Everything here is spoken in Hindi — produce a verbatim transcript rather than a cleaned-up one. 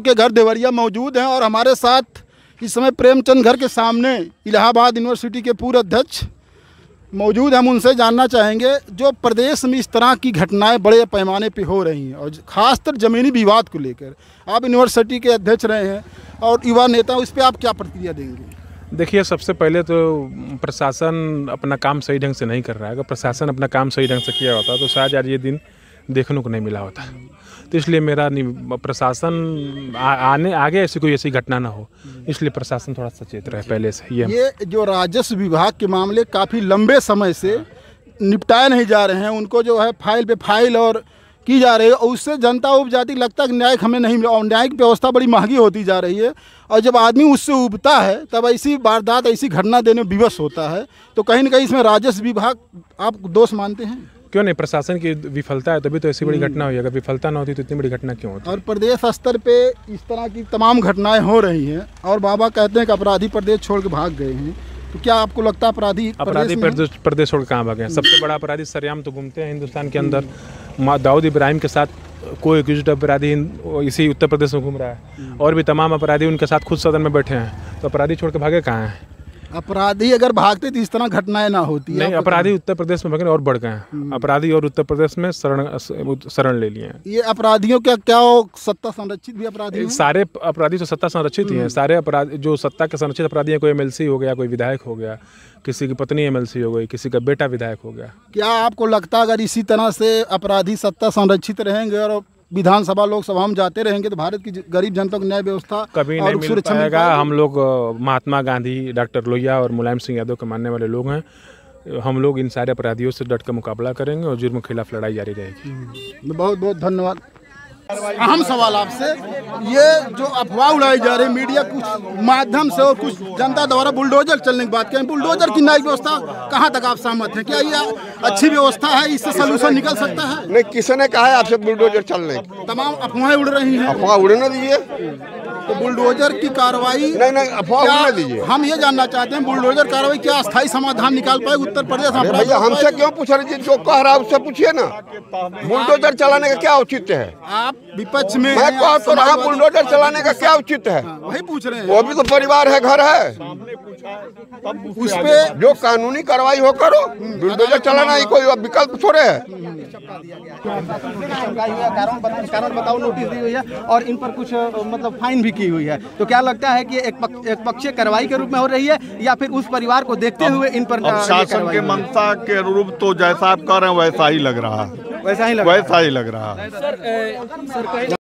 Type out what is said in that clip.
के घर देवरिया मौजूद हैं और हमारे साथ इस समय प्रेमचंद घर के सामने इलाहाबाद यूनिवर्सिटी के पूर्व अध्यक्ष मौजूद हैं। हम उनसे जानना चाहेंगे जो प्रदेश में इस तरह की घटनाएं बड़े पैमाने पे हो रही हैं और ख़ासतर ज़मीनी विवाद को लेकर, आप यूनिवर्सिटी के अध्यक्ष रहे हैं और युवा नेता, उस पर आप क्या प्रतिक्रिया देंगे? देखिए, सबसे पहले तो प्रशासन अपना काम सही ढंग से नहीं कर रहा है। अगर प्रशासन अपना काम सही ढंग से किया होता तो शायद आज ये दिन देखने को नहीं मिला होता। तो इसलिए मेरा प्रशासन आ, आने आगे ऐसी कोई ऐसी घटना ना हो, इसलिए प्रशासन थोड़ा सचेत रहे पहले से। ये ये जो राजस्व विभाग के मामले काफ़ी लंबे समय से निपटाए नहीं जा रहे हैं, उनको जो है फाइल पे फाइल और की जा रही है और उससे जनता उब जाती, लगता है कि न्याय हमें नहीं मिला और न्यायिक व्यवस्था बड़ी महंगी होती जा रही है। और जब आदमी उससे उबता है तब ऐसी वारदात, ऐसी घटना देने में विवश होता है। तो कहीं ना कहीं इसमें राजस्व विभाग आप दोष मानते हैं? क्यों नहीं, प्रशासन की विफलता है तभी तो ऐसी बड़ी घटना हुई। अगर विफलता ना होती तो इतनी बड़ी घटना क्यों होती? और प्रदेश स्तर पे इस तरह की तमाम घटनाएं हो रही हैं और बाबा कहते हैं कि अपराधी प्रदेश छोड़ के भाग गए हैं। तो क्या आपको लगता है अपराधी अपराधी प्रदेश प्रदेश छोड़ कहाँ भागे? सबसे बड़ा अपराधी सरेआम तो घूमते हैं हिंदुस्तान के अंदर। दाऊद इब्राहिम के साथ कोई एक्यूज्ड अपराधी इसी उत्तर प्रदेश में घूम रहा है और भी तमाम अपराधी उनके साथ खुद सदन में बैठे हैं। तो अपराधी छोड़ के भागे कहाँ हैं? अपराधी अगर भागते तो इस तरह घटनाएं ना होती। नहीं, अपराधी उत्तर प्रदेश में भागे और बढ़ गए हैं। अपराधी और उत्तर प्रदेश में शरण शरण ले लिए हैं। ये अपराधियों क्या क्या सत्ता संरक्षित भी अपराधी हैं? सारे अपराधी तो सत्ता संरक्षित ही हैं। सारे अपराधी जो सत्ता के संरक्षित अपराधी हैं, कोई एमएलसी हो गया, कोई विधायक हो गया, किसी की पत्नी एमएलसी हो गई, किसी का बेटा विधायक हो गया। क्या आपको लगता है अगर इसी तरह से अपराधी सत्ता संरक्षित रहेंगे और विधानसभा लोकसभा में जाते रहेंगे तो भारत की गरीब जनता को न्याय व्यवस्था कभी नहीं मिल पाएगा? हम लोग महात्मा गांधी, डॉक्टर लोहिया और मुलायम सिंह यादव के मानने वाले लोग हैं। हम लोग इन सारे अपराधियों से डट कर मुकाबला करेंगे और जुर्म के खिलाफ लड़ाई जारी रहेगी। बहुत बहुत धन्यवाद। अहम सवाल आपसे, ये जो अफवाह उड़ाई जा रही है मीडिया कुछ माध्यम से और कुछ जनता द्वारा बुलडोजर चलने की बात करें, बुलडोजर की न्यायिक व्यवस्था कहाँ तक आप सहमत हैं? क्या ये अच्छी व्यवस्था है, इससे सलूशन निकल सकता है? नहीं, किसने कहा है आपसे बुलडोजर चलने? तमाम अफवाहें उड़ रही हैं। अफवाह उड़ने दीजिए। तो बुलडोजर की कार्रवाई नहीं नहीं अफवाह उड़ने दीजिए। हम ये जानना चाहते हैं बुलडोजर कार्रवाई क्या अस्थायी समाधान निकाल पाएगी उत्तर प्रदेश? भैया हमसे क्यों पूछ रहे? जो कह रहा है उससे पूछिए ना। बुलडोजर चलाने का क्या औचित्य है? आप विपक्ष में मैं कह तो रहा, बुलडोजर चलाने का क्या औचित्य है? वही पूछ रहे हैं। वो भी तो परिवार है, घर है। उस पे जो कानूनी कार्रवाई हो करो। बुलडोजर चलाना ही कोई विकल्प थोड़े है। कारण बताओ नोटिस दी हुई है और इन पर कुछ मतलब फाइन भी की हुई है। तो क्या लगता है कि एक पक्ष, एक पक्षीय कार्रवाई के रूप में हो रही है या फिर उस परिवार को देखते हुए इन पर शासन के मंशा के अनुरूप? तो जैसा आप कह रहे हैं वैसा ही लग रहा है, वैसा ही लग वैसा ही लग रहा है।